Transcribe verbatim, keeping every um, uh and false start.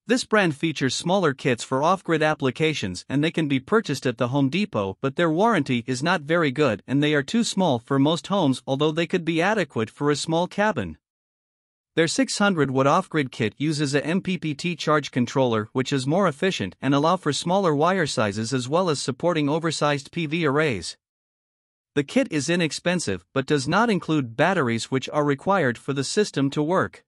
This brand features smaller kits for off-grid applications and they can be purchased at the Home Depot, but their warranty is not very good and they are too small for most homes, although they could be adequate for a small cabin. Their six hundred watt off-grid kit uses a M P P T charge controller which is more efficient and allow for smaller wire sizes as well as supporting oversized P V arrays. The kit is inexpensive but does not include batteries which are required for the system to work.